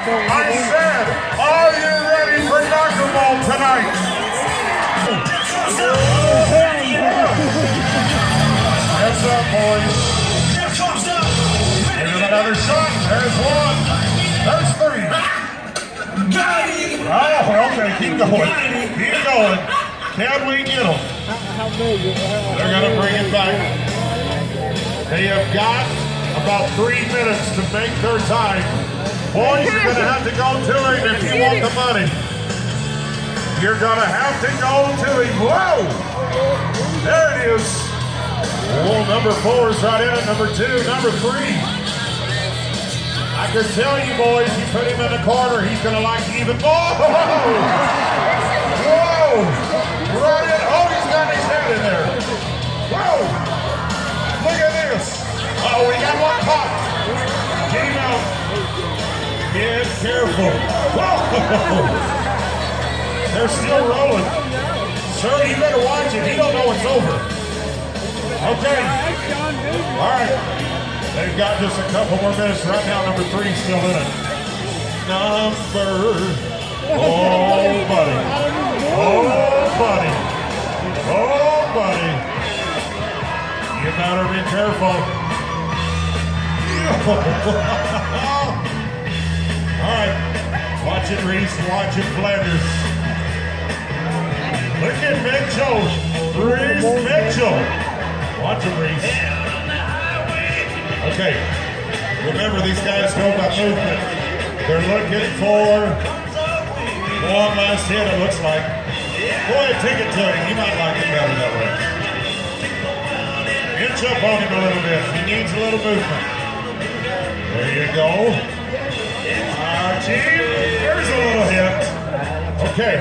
I said, are you ready for Knockerball tonight? Heads up, boys. Here's another shot. There's one. There's three. Oh, okay. Keep going. Keep going. Can we get them? They're going to bring it back. They have got about 3 minutes to make their time. Boys, you're going to have to go to him if you want the money. You're going to have to go to him. Whoa! There it is. Oh, number 4 is right in it. Number 2, number 3. I can tell you, boys, you put him in the corner, he's going to like even more. Whoa! Right in. Oh, he's got his head in there. Whoa! Look at this. Uh-oh, we got one caught. Get him out. Get careful. Whoa! They're still rolling. Sir, you better watch it. He don't know it's over. Okay. All right. They've got just a couple more minutes. Right now, number 3 is still in it. Number... Oh, buddy. Oh, buddy. Oh, buddy. You better be careful. All right. Watch it, Reese. Watch it, Flanders. Look at Mitchell. Reese Mitchell. Watch it, Reese. Okay, remember these guys know about movement. They're looking for one last hit, it looks like. Go ahead, take it to him. You might like it better that way. Inch up on him a little bit. He needs a little movement. There you go. Gee, there's a little hit. Okay.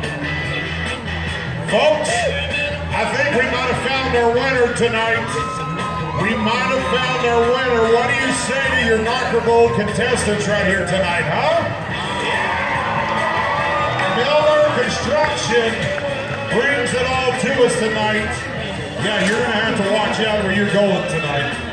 Folks, I think we might have found our winner tonight. We might have found our winner. What do you say to your Knockerball contestants right here tonight, huh? Miller Construction brings it all to us tonight. Yeah, you're going to have to watch out where you're going tonight.